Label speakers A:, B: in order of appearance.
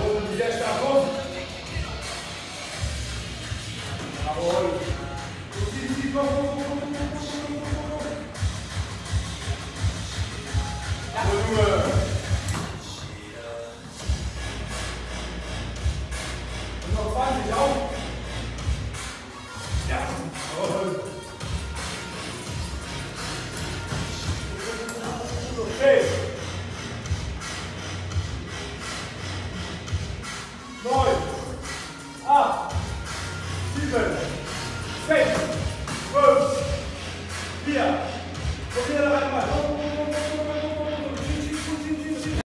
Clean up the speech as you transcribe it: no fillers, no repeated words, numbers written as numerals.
A: Jawohl, sehr stark, komm. Jawohl. Komm, komm, komm, komm, komm, komm. Jawohl, Junge. Und noch 20, auf. Ja, jawohl. Okay. 9, 8, 7.